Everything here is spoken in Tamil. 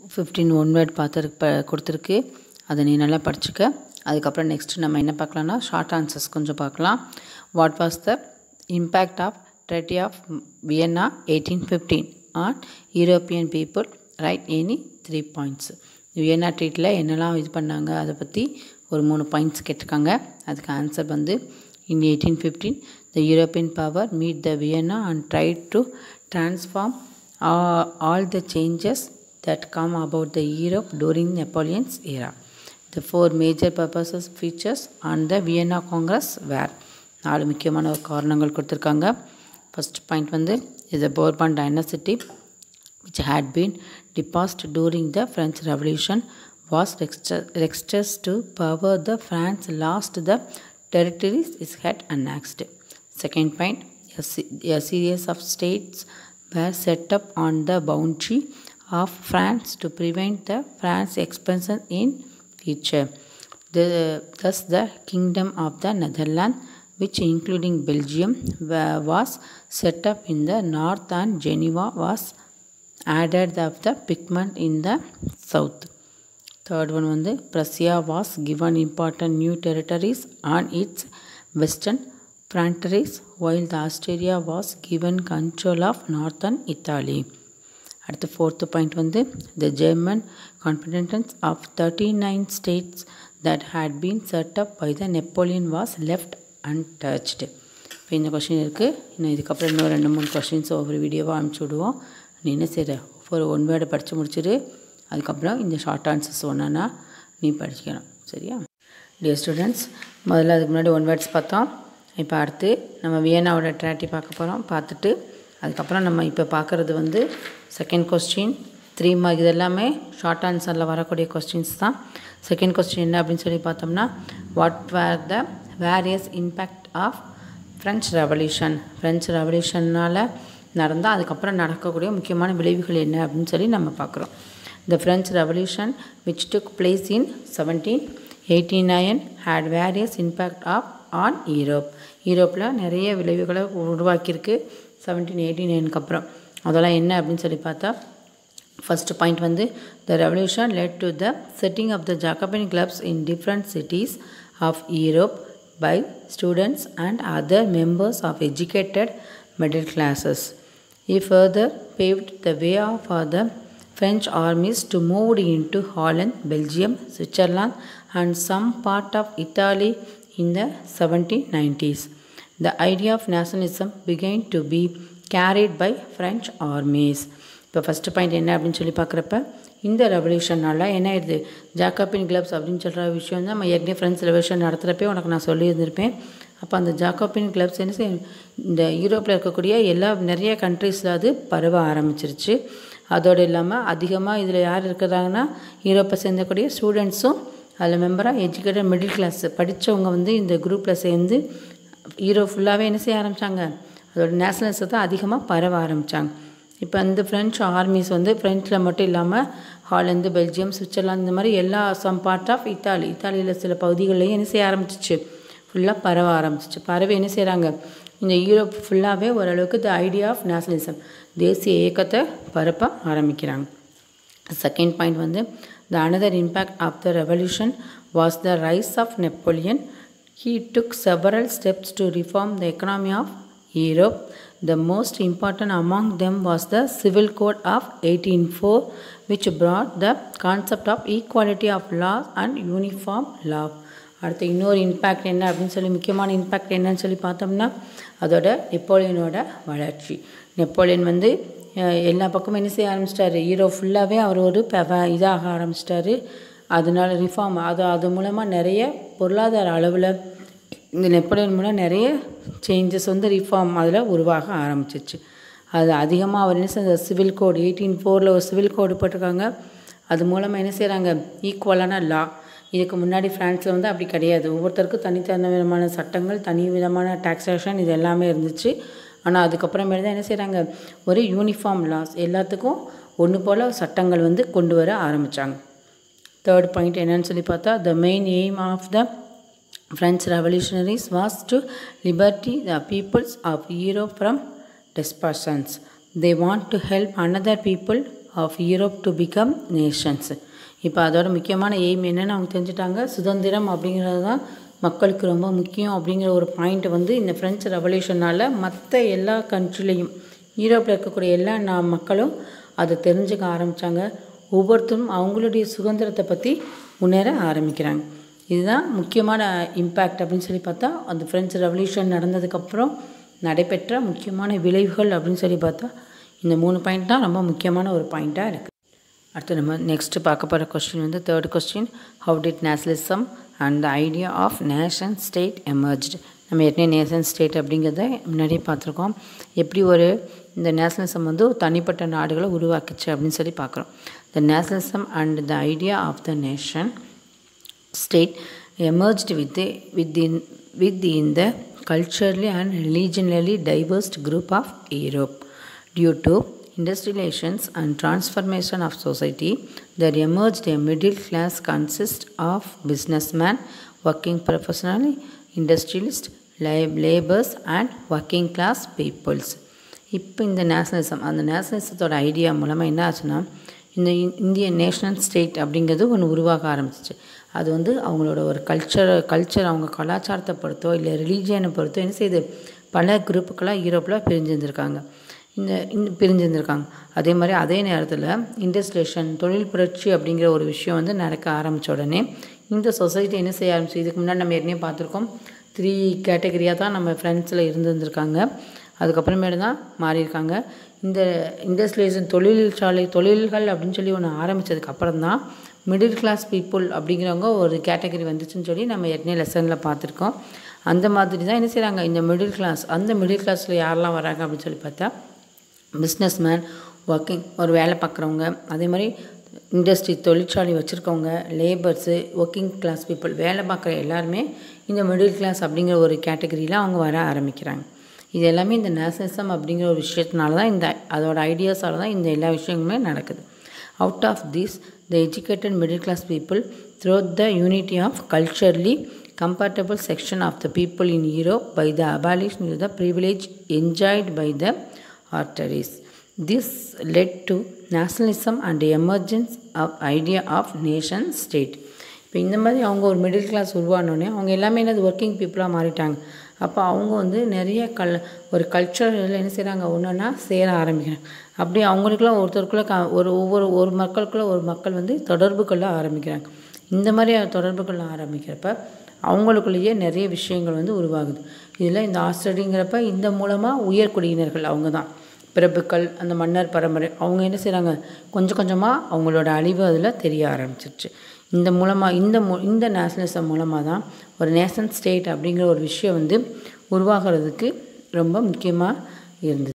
15 ஒன் வேர்ட் கொடுத்துருக்கு. அதை நீ நல்லா படிச்சுக்க. அதுக்கப்புறம் நெக்ஸ்ட்டு நம்ம என்ன பார்க்கலாம்னா ஷார்ட் ஆன்சர்ஸ் கொஞ்சம் பார்க்கலாம். What was the impact of treaty of Vienna 1815 on European people? Right any 3 points. Vienna ட்ரீட்டில் என்னெல்லாம் இது பண்ணாங்க அதை பற்றி ஒரு 3 பாயிண்ட்ஸ் கேட்டிருக்காங்க. அதுக்கு ஆன்சர் வந்து in 1815 the European power meet the Vienna and tried to transform all the changes that come about the Europe during Napoleon's era. The 4 major purposes features on the Vienna Congress were 4 முக்கியமான காரணங்கள் கொடுத்துருக்காங்க. ஃபர்ஸ்ட் பாயிண்ட் வந்து is the Bourbon dynasty which had been deposed during the French Revolution was requested to power. The France lost the territories it had annexed. Second point, a series of states were set up on the boundary of France to prevent the France expansion in future. Thus the Kingdom of the Netherlands, which including Belgium, was set up in the north and Geneva was added of the pigment in the south. Third one வந்து Prussia was given important new territories on its western frontiers while the Austria was given control of northern Italy. அடுத்து fourth point வந்து the German confederations of 39 states that had been set up by the Napoleon was left untouched. இப்போ இந்த கொஸ்டின் இருக்குது. இன்னும் இதுக்கப்புறம் இன்னும் 2-3 கொஸ்டின்ஸ் ஒவ்வொரு வீடியோவாக அனுப்பிச்சி விடுவோம். நீ என்ன செய்கிற ஒரு ஒன் வேர்டை படித்து முடிச்சிடு. அதுக்கப்புறம் இந்த ஷார்ட் ஆன்சர்ஸ் ஒன்றுனா நீ படிக்கணும். சரியா டியர் ஸ்டூடெண்ட்ஸ்? முதல்ல அதுக்கு முன்னாடி ஒன் வேர்ட்ஸ் பார்த்தோம். இப்போ அடுத்து நம்ம வியன்னாவோட ட்ராட்டி பார்க்க போகிறோம். பார்த்துட்டு அதுக்கப்புறம் நம்ம இப்போ பார்க்குறது வந்து செகண்ட் கொஸ்டின் 3 மார்க். இது எல்லாமே ஷார்ட் ஆன்சரில் வரக்கூடிய கொஸ்டின்ஸ் தான். செகண்ட் கொஸ்டின் என்ன அப்படின்னு சொல்லி பார்த்தோம்னா what were the various impact of French revolution? French ரெவல்யூஷனால் நடந்தால் அதுக்கப்புறம் நடக்கக்கூடிய முக்கியமான விளைவுகள் என்ன அப்படின்னு சொல்லி நம்ம பார்க்குறோம். The French Revolution, which took place in 1789, had various impact on Europe. யூரோப்பில் நிறைய விளைவுகளை உருவாக்கியிருக்கு 1789க்கு அப்புறம். அதெல்லாம் என்ன அப்படின்னு சொல்லி பார்த்தா ஃபர்ஸ்ட் பாயிண்ட் வந்து the revolution led to the setting of the Jacobin clubs in different cities of Europe by students and other members of educated middle classes. He further paved the way for the French armies to move into Holland, Belgium, Switzerland and some part of Italy in the 1790s. The idea of nationalism began to be carried by French armies. இப்போ ஃபஸ்ட்டு பாயிண்ட் என்ன அப்படின்னு சொல்லி பார்க்குறப்ப இந்த ரெவல்யூஷனால் என்ன ஆயிடுது? ஜாக்கோபின் கிளப்ஸ் அப்படின்னு சொல்கிற விஷயம் வந்து நம்ம ஏற்கனவே ஃப்ரெஞ்ச் ரெவல்யூஷன் நடத்துகிறப்பே உனக்கு நான் சொல்லியிருந்திருப்பேன். அப்போ அந்த ஜாக்கோபின் கிளப்ஸ் என்ன செய்யும்? இந்த யூரோப்பில் இருக்கக்கூடிய நிறைய கண்ட்ரீஸில் அது பரவ ஆரம்பிச்சிருச்சு. அதோடு இல்லாமல் அதிகமாக இதில் யார் இருக்கிறாங்கன்னா யூரோப்பை சேர்ந்தக்கூடிய ஸ்டூடெண்ட்ஸும் அதில் மெம்பராக எஜுகேட்டட் மிடில் கிளாஸ் படித்தவங்க வந்து இந்த குரூப்பில் சேர்ந்து யூரோப் ஃபுல்லாகவே என்ன செய்ய ஆரம்பித்தாங்க? அதோட நேஷனலிசத்தை அதிகமாக பரவ ஆரம்பித்தாங்க. இப்போ இந்த ஃப்ரெஞ்ச் ஆர்மிஸ் வந்து ஃப்ரெஞ்சில் மட்டும் இல்லாமல் ஹாலந்து, பெல்ஜியம், சுவிட்சர்லாந்து இந்த மாதிரி எல்லா சம் பார்ட் ஆஃப் இத்தாலியில் சில பகுதிகள்லையும் என்ன செய்ய ஆரம்பிச்சிச்சு? ஃபுல்லாக பரவ ஆரம்பிச்சிச்சு. பரவி என்ன செய்கிறாங்க? இந்த யூரோப் ஃபுல்லாகவே ஓரளவுக்கு த ஐடியா ஆஃப் நேஷனலிசம் தேசிய இயக்கத்தை பரப்ப ஆரம்பிக்கிறாங்க. செகண்ட் பாயிண்ட் வந்து the another impact of the revolution was the rise of Napoleon. He took several steps to reform the economy of Europe. The most important among them was the Civil Code of 1804, which brought the concept of equality of law and uniform law. அடுத்து இன்னொரு இம்பேக்ட் என்ன அப்படின்னு சொல்லி முக்கியமான இம்பேக்ட் என்னன்னு சொல்லி பார்த்தோம்னா அதோட நெப்போலியனோட வளர்ச்சி. நெப்போலியன் வந்து எல்லா பக்கமும் என்ன செய்ய ஆரம்பிச்சிட்டாரு? யூரோப் ஃபுல்லாகவே அவர் ஒரு இதாக ஆரம்பிச்சிட்டாரு. அதனால ரிஃபார்ம் அது மூலமாக நிறைய பொருளாதார அளவில் இந்த நெப்போலியன் மூலம் நிறைய சேஞ்சஸ் வந்து ரிஃபார்ம் அதில் உருவாக ஆரம்பிச்சிச்சு. அது அதிகமாக அவர் என்ன செய்ய சிவில் கோடு 1804 ஒரு சிவில் கோடு போட்டிருக்காங்க. அது மூலமாக என்ன செய்கிறாங்க? ஈக்குவலான லா. இதுக்கு முன்னாடி ஃப்ரான்ஸில் வந்து அப்படி கிடையாது. ஒவ்வொருத்தருக்கும் தனித்தனி விதமான சட்டங்கள், தனி விதமான டாக்ஸேஷன் இது எல்லாமே இருந்துச்சு. ஆனால் அதுக்கப்புறமேட்டு தான் என்ன செய்கிறாங்க? ஒரு யூனிஃபார்ம் லாஸ், எல்லாத்துக்கும் ஒன்று போல் சட்டங்கள் வந்து கொண்டு வர ஆரம்பித்தாங்க. தேர்ட் பாயிண்ட் என்னன்னு சொல்லி பார்த்தா the main aim of the French revolutionaries was to liberty the peoples of Europe from despotism. They want to help another people of Europe to become nations. இப்போ அதோட முக்கியமான எய்ம் என்னென்னு அவங்க தெரிஞ்சுட்டாங்க. சுதந்திரம் அப்படிங்கிறது தான் மக்களுக்கு ரொம்ப முக்கியம் அப்படிங்கிற ஒரு பாயிண்ட் வந்து இந்த ஃப்ரெஞ்ச் ரெவல்யூஷனால் மற்ற எல்லா கண்ட்ரிலையும் யூரோப்பில் இருக்கக்கூடிய எல்லா மக்களும் அதை தெரிஞ்சுக்க ஆரம்பித்தாங்க. ஒவ்வொருத்தரும் அவங்களுடைய சுதந்திரத்தை பற்றி முன்னேற ஆரம்பிக்கிறாங்க. இதுதான் முக்கியமான இம்பேக்ட் அப்படின்னு சொல்லி பார்த்தா அந்த ஃப்ரெஞ்ச் ரெவல்யூஷன் நடந்ததுக்கப்புறம் நடைபெற்ற முக்கியமான விளைவுகள் அப்படின்னு சொல்லி பார்த்தா இந்த 3 பாயிண்ட் தான் ரொம்ப முக்கியமான ஒரு பாயிண்ட்டாக இருக்குது. அடுத்து நம்ம நெக்ஸ்ட்டு பார்க்க போகிற கொஸ்டின் வந்து third question, how did nationalism and the idea of nation state emerged. நம்ம ஏற்கனவே நேஷன் ஸ்டேட் அப்படிங்கிறத முன்னாடியே பார்த்துருக்கோம். எப்படி இந்த நேஷனலிசம் வந்து தனிப்பட்ட நாடுகளை உருவாக்குச்சு அப்படின்னு சொல்லி பார்க்குறோம். The nationalism and the idea of the nation state emerged within the culturally and religionally diverse group of Europe. Due to industrializations and transformation of society, there emerged a middle class consist of businessmen, working professionally, industrialists, laborers and working class peoples. இப்போ இந்த நேஷனலிசம் அந்த நேஷனலிசத்தோட ஐடியா மூலமாக என்ன ஆச்சுன்னா இந்த இந்திய நேஷனல் ஸ்டேட் அப்படிங்கிறது ஒன்று உருவாக ஆரம்பிச்சிச்சு. அது வந்து அவங்களோட ஒரு கல்ச்சர் அவங்க கலாச்சாரத்தை பொறுத்தோ இல்லை ரிலீஜியனை பொறுத்தோ என்ன செய்யுது பல குரூப்புக்கெல்லாம் யூரோப்பில் பிரிஞ்சிருந்திருக்காங்க. அதே மாதிரி அதே நேரத்தில் இண்டஸ்ட்ரியேஷன் தொழில் புரட்சி அப்படிங்கிற ஒரு விஷயம் வந்து நடக்க ஆரம்பித்த உடனே இந்த சொசைட்டி என்ன செய்ய ஆரம்பிச்சு. இதுக்கு முன்னாடி நம்ம ஏற்கனவே பார்த்துருக்கோம். 3 கேட்டகரியாக தான் நம்ம ஃப்ரெண்ட்ஸில் இருந்திருக்காங்க. அதுக்கப்புறமேட்டு தான் மாறியிருக்காங்க. இந்த இண்டஸ்ட்ரியேஷன் தொழில்கள் அப்படின்னு சொல்லி ஒன்று ஆரம்பித்ததுக்கப்புறம் தான் மிடில் கிளாஸ் பீப்புள் அப்படிங்கிறவங்க ஒரு கேட்டகரி வந்துச்சுன்னு சொல்லி நம்ம ஏற்கனவே லெசனில் பார்த்துருக்கோம். அந்த மாதிரி தான் என்ன செய்கிறாங்க இந்த மிடில் கிளாஸ். அந்த மிடில் கிளாஸில் யாரெல்லாம் வராங்க அப்படின்னு சொல்லி பார்த்தா பிஸ்னஸ்மேன், ஒர்க்கிங் ஒரு வேலை பார்க்குறவங்க, அதே மாதிரி இண்டஸ்ட்ரி தொழிற்சாலை வச்சுருக்கவங்க, லேபர்ஸு, ஒர்க்கிங் கிளாஸ் பீப்புள் வேலை பார்க்குற எல்லாருமே இந்த மிடில் கிளாஸ் அப்படிங்கிற ஒரு கேட்டகரியில் அவங்க வர ஆரம்பிக்கிறாங்க. இது எல்லாமே இந்த நேஷனலிசம் அப்படிங்கிற ஒரு விஷயத்தினால தான் அதோட ஐடியாஸால் தான் இந்த எல்லா விஷயங்களுமே நடக்குது. Out of this, the educated middle class people, through the unity of culturally compatible section of the people in Europe by the abolition of the privilege enjoyed by the arteries. This led to nationalism and the emergence of idea of nation state. இப்போ இந்த மாதிரி அவங்க ஒரு மிடில் கிளாஸ் உருவானோடனே அவங்க எல்லாமே என்னது ஒர்க்கிங் பீப்புளாக மாறிட்டாங்க. அப்போ அவங்க வந்து நிறைய ஒரு கல்ச்சரில் என்ன செய்கிறாங்க ஒன்றுன்னா சேர ஆரம்பிக்கிறாங்க. அப்படி அவங்களுக்குள்ள ஒருத்தருக்குள்ளே ஒரு மக்களுக்குள்ள ஒரு மக்கள் வந்து தொடர்பு கொள்ள ஆரம்பிக்கிறாங்க. இந்த மாதிரி தொடர்பு கொள்ள ஆரம்பிக்கிறப்ப அவங்களுக்குள்ளேயே நிறைய விஷயங்கள் வந்து உருவாகுது. இதில் இந்த ஆஸ்திரேலியங்கிறப்ப இந்த மூலமாக உயர்குடியினர்கள் அவங்க தான் பிரபுக்கள், அந்த மன்னர் பரம்பரை அவங்க என்ன செய்கிறாங்க கொஞ்சம் கொஞ்சமாக அவங்களோட அழிவு அதில் தெரிய ஆரம்பிச்சிருச்சு. இந்த மூலமாக இந்த நேஷனலிசம் மூலமாக தான் ஒரு நேஷன் ஸ்டேட் அப்படிங்கிற ஒரு விஷயம் வந்து உருவாகிறதுக்கு ரொம்ப முக்கியமாக இருந்தது.